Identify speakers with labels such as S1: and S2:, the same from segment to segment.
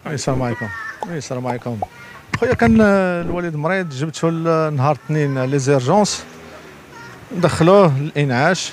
S1: السلام عليكم. السلام عليكم. خويا كان الوالد مريض، جبته نهار الاثنين لي زيرجونس، دخلوه للانعاش.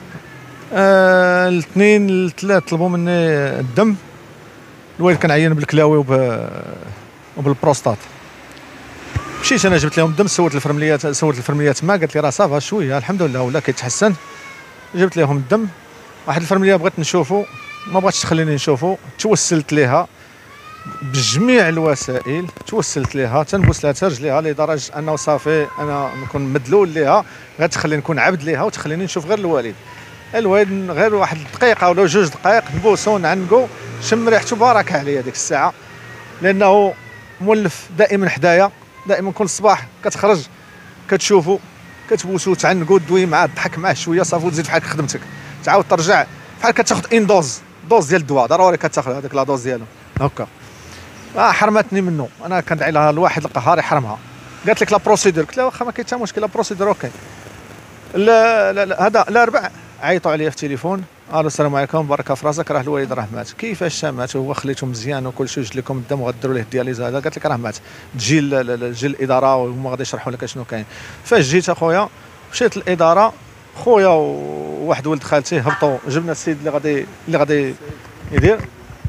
S1: الاثنين الثلاث طلبوا مني الدم. الوالد كان عيان بالكلاوي وبالبروستات. مشيت انا جبت لهم الدم، سولت الفرمليات ما قالت لي راه صافا شويه الحمد لله ولا كيتحسن. جبت لهم الدم، واحد الفرمليه بغيت نشوفو ما بغاتش تخليني نشوفو، توسلت ليها بجميع الوسائل، توسلت ليها تنبوس لها رجليها لدرجه انه صافي انا نكون مدلول ليها غتخليني نكون عبد ليها وتخليني نشوف غير الوالد غير واحد دقيقه ولا جوج دقائق نبوسو نعنقو شم ريحته بارك عليا ديك الساعه، لانه مولف دائما حدايا، دائما كل صباح كتخرج كتشوفو كتبوسو تعنقو دوي معاه تضحك معاه شويه صافي وتزيد بحال خدمتك، تعاود ترجع بحال كتاخذ ان دوز ديال الدواء ضروري كتاخذ هذيك لا دوز ديالو هكا. حرمتني منه، انا كندعي لها الواحد القهار يحرمها. قالت لك لا بروسيدور، قلت لها واخا ما كاين حتى مشكل لا بروسيدور اوكي. لا هذا الاربع عيطوا عليا في التليفون، الو السلام عليكم بارك في راسك راه الوالد راه مات. كيفاش مات؟ هو خليته مزيان وكل شيء، وجد لكم الدم وغديروا ليه الدياليز هذا. قالت لك راه مات، تجي الاداره وهما غادي يشرحوا لك شنو كاين. فاش جيت اخويا مشيت للاداره، خويا وواحد ولد خالتي هبطوا، جبنا السيد اللي غادي يدير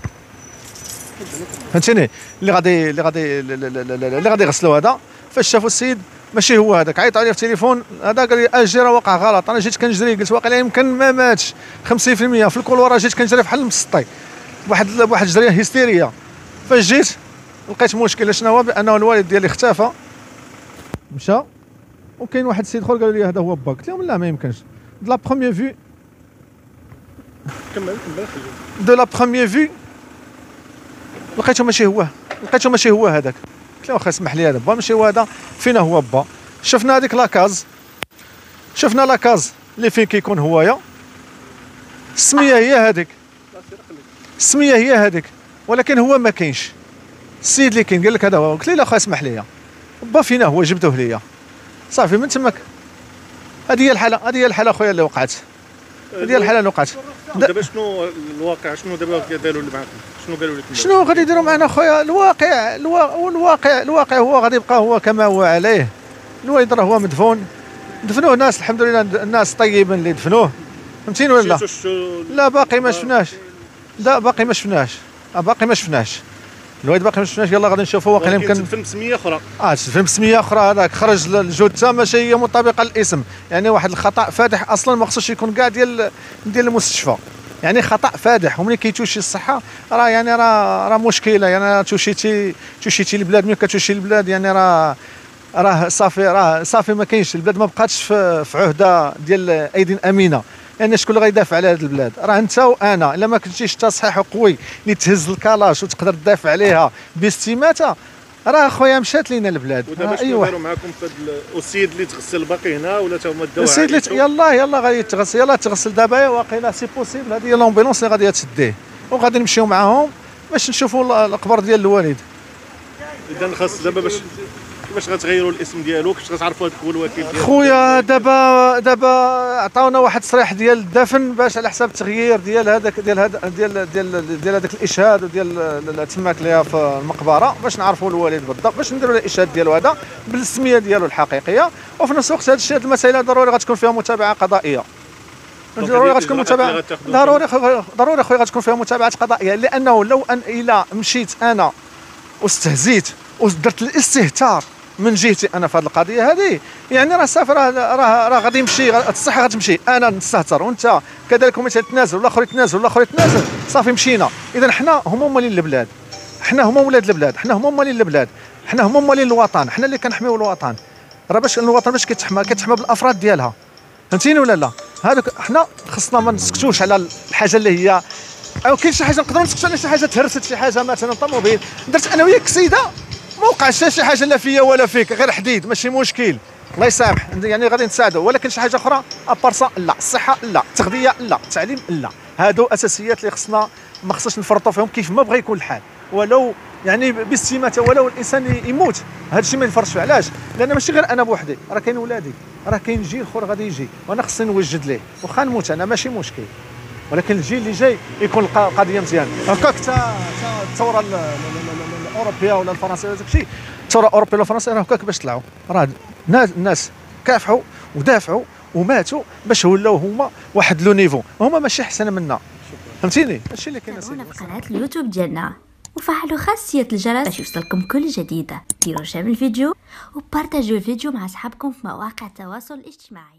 S1: فهمتيني، اللي غادي يغسلوا هذا. فاش شافوا السيد ماشي هو هذاك، عيط عليه في التليفون، هذا قال لي اجي راه واقع غلط. انا جيت كنجري، قلت واقيلا يمكن ما ماتش 50% في الكولوره، جيت كنجري بحال المسطي، واحد جريه هستيريه. فاش جيت لقيت مشكل، شنو هو؟ بانه الوالد ديالي اختفى مشى، وكاين واحد السيد اخر قال لي هذا هو با. قلت لهم لا ما يمكنش. دو لا بروميير فيو دو لا بروميير فيو لقيته ماشي هو هذاك. قلت له واخا اسمح لي هذا با ماشي هو هذا، فينا هو با؟ شفنا هذيك لاكاز، شفنا لاكاز اللي فين كيكون هوايا، السميه هي هذيك، ولكن هو ما كاينش. السيد اللي كاين قال لك هذا هو. قلت له لا اخا اسمح لي با فينا هو، جبدوه ليا صافي من تماك. هذه هي الحاله خويا اللي وقعت،
S2: دابا شنو الواقع؟ شنو دابا داروا معكم؟ شنو قالوا لك؟
S1: شنو غادي يديروا معنا خويا؟ الواقع هو غادي يبقى هو كما هو عليه. الوالد راه هو دفنوه ناس الحمد لله، الناس طيبين اللي دفنوه، فهمتيني ولا لا؟ لا باقي ما شفناش، باقي ما شفناش الوالد باقي ما شفناش. يلا غادي نشوفوا واقيلا يمكن
S2: تدفن بسميه اخرى.
S1: تدفن بسميه اخرى. هذاك خرج الجثه ماشي هي مطابقه للاسم، يعني واحد الخطا فادح اصلا ما خصوش يكون كاع ديال المستشفى، يعني خطا فادح. وملي كيتوشي الصحه راه مشكله، يعني توشيتي البلاد. ملي كتوشي البلاد يعني راه صافي ما كاينش البلاد، ما بقاتش في عهده ديال ايدي امينه. لان شكون اللي غيدافع على هذه البلاد؟ راه انت وانا. الا ما كنتيش تصحيح قوي اللي تهز الكلاش وتقدر تدافع عليها باستماته، راه خويا مشات لينا البلاد.
S2: ودابا شنو داروا معكم في السيد اللي تغسل باقي هنا ولا تا هما داو؟
S1: السيد اللي يلا غادي تغسل دابا واقيلا سي بوسيبل. هذه هي لومبيلونس اللي غادي تديه، وغادي نمشيو معاهم باش نشوفوا القبر ديال الوالد.
S2: اذا خاص دابا كيفاش غتغيروا الاسم ديالو؟ كيفاش غتعرفوا هذاك هو الوكيل ديالو؟
S1: خويا دابا عطاونا واحد التصريح ديال الدفن باش على حساب التغيير ديال هذاك هذاك الاشهاد وديال تماك ليها في المقبره، باش نعرفوا الوالد بالضبط، باش نديروا الاشهاد ديالو هذا بالسميه ديالو الحقيقيه. وفي نفس الوقت هذا الشيء، هذه المسائل ضروري غتكون فيها متابعه قضائيه. ضروري غتكون متابعه، ضروري خويا غتكون فيها متابعه قضائيه. لانه لو ان الى مشيت انا واستهزيت ودرت الاستهتار من جهتي انا في هذه القضيه هذه، يعني راه صافي، راه غادي يمشي الصحه غتمشي. انا نستهتر وانت كذلك، مثلا تنازل والاخر يتنازل صافي مشينا. اذا حنا هما مالين البلاد، حنا هما ولاد البلاد، حنا هما مالين البلاد، حنا هما مالين الوطن، حنا اللي كنحميو الوطن. راه باش الوطن باش كيتحمى بالافراد ديالها، فهمتيني ولا لا؟ هذوك حنا خصنا ما نسكتوش على الحاجه اللي هي، او كاين شي حاجه نقدروا نسكتوا على شي حاجه تهرست، شي حاجه مثلا طوموبيل درت انا وياك كسيده ما وقعش شي حاجه لا فيا ولا فيك، غير حديد ماشي مشكل، الله يسامح، يعني غادي نتساعدوا. ولكن شي حاجه اخرى ابارسا لا، الصحه لا، التغذيه لا، التعليم لا. هادو اساسيات اللي خصنا ما خصناش نفرطوا فيهم كيف ما بغى يكون الحال، ولو يعني باستماته، ولو الانسان يموت هذا الشيء ما يفرش فيه. علاش؟ لان ماشي غير انا بوحدي، راه كاين ولادي، راه كاين جيل اخر غادي يجي، وانا خصني نوجد ليه. واخا نموت انا ماشي مشكل، ولكن الجيل اللي جاي يكون القضيه مزيان. هكاك الثوره الاوروبيه ولا الفرنسيه ولا داكشي، الثوره الاوروبيه ولا الفرنسيه راه هكاك باش طلعوا، راه الناس كافحوا ودافعوا وماتوا باش ولاو هما واحد لو نيفو، هما ماشي احسن منا، فهمتيني؟ هادشي اللي كاين.
S3: تابعونا في قناة اليوتيوب ديالنا وفعلوا خاصية الجرس باش يوصلكم كل جديد. ديروا شير الفيديو وبارطاجيو الفيديو مع اصحابكم في مواقع التواصل الاجتماعي.